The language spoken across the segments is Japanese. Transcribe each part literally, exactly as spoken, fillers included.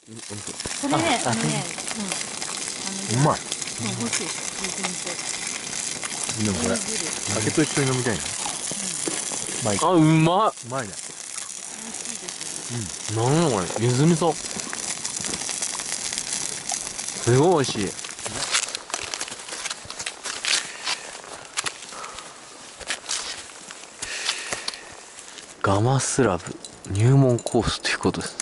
これね、あのね、 うまい。 うん、美味しい。 でもこれ酒と一緒に飲みたいな。うまい。 あ、うまっ。 うまいね。 うん。なんだこれ、ゆず味噌。すごい美味しい。ガマスラブ入門コースということです。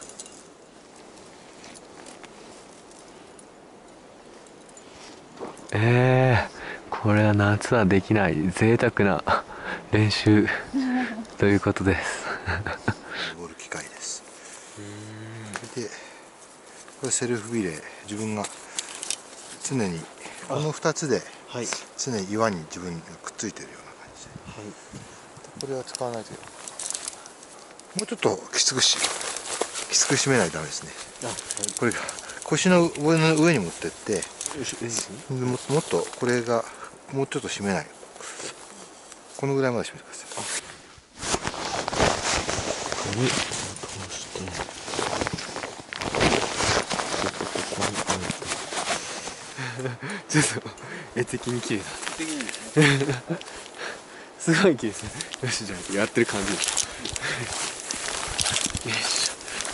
えー、これは夏はできない贅沢な練習ということです。 登る機械です。で、これセルフビレー、自分が常にこのふたつで常に岩に自分がくっついてるような感じで、はい、これは使わないとよ。もうちょっときつくしきつく締めないとダメですね。あ、はい、これが腰の上の上に持ってってもっとこれがもうちょっと締めない、このぐらいまで締めてください。ここに通してちょっと絵的に綺麗だ。すごい綺麗ですね。よし、じゃあやってる感じです。よいしょ。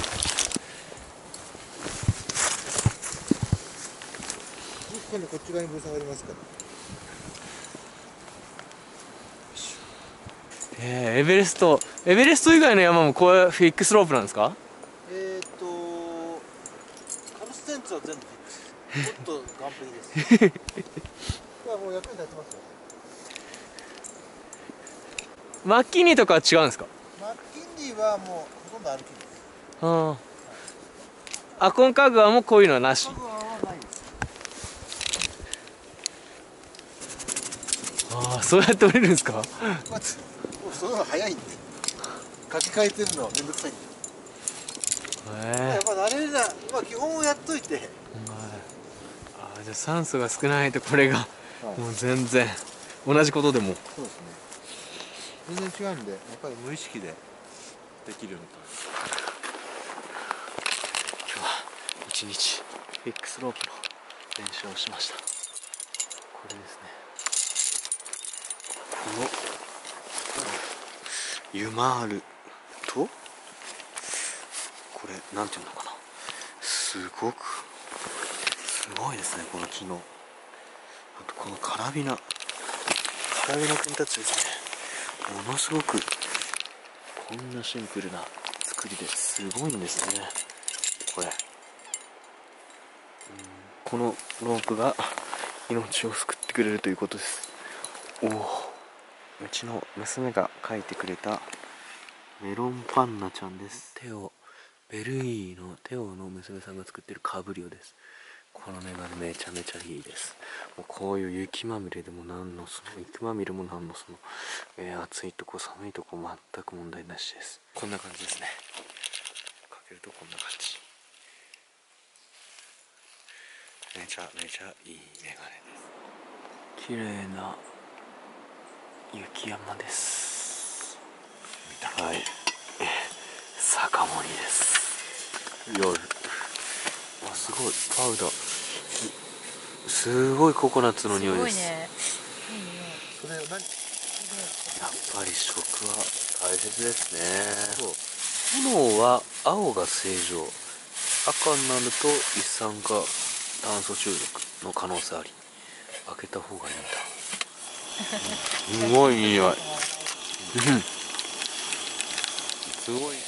今度こっち側にぶら下がりますから。 えー、エベレストエベレスト以外の山もこういうフィックスロープなんですか？ えっとカルステンツは全部フィックス、もっと岸壁です。これはもう役に立ちますよ。 マッキンリーとかは違うんですか？ マッキンリーはもうほとんど歩きです。 ああ、アコンカグアもこういうのはなし。 カグアはないです。 ああ、そうやって降りるんですか？ まずもうその方が早いんで、書き換えてるのはめんどくさいんで。 へえ。 やっぱ慣れるな、まあ基本をやっといて。はい、 ああ、じゃあ酸素が少ないとこれが、 はい、 もう全然同じことでも。 そうですね。全然違うんで、やっぱり無意識でできるようになった。 今日は一日フィックスロープの練習をしました。これですね。このユマールとこれなんていうのかな、すごくすごいですね、この木の、あとこのカラビナカラビナ君たちですね、ものすごくこんなシンプルな作りですごいんですね、これ。このロープが命を救ってくれるということです。おお、うちの娘が描いてくれたメロンパンナちゃんです。テオ、ベルギーのテオの娘さんが作ってるカブリオです。このメガネめちゃめちゃいいです。もうこういう雪まみれでもなんのその雪まみれもなんのその、えー、暑いとこ寒いとこ全く問題なしです。こんな感じですね。かけるとこんな感じ。めちゃめちゃいいメガネです。綺麗な雪山です。はい、酒盛りです。夜、あ、すごいパウダー、すごいココナッツの匂いです。すごいね。いい匂い。それ何？やっぱり食は大切ですね。炎は青が正常、赤になると一酸化炭素中毒の可能性あり、開けた方がいいんだ。すごいいい匂い。うん、すごい。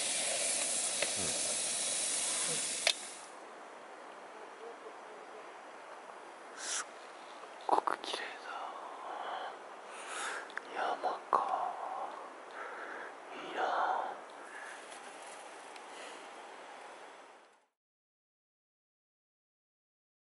すっごく綺麗だ。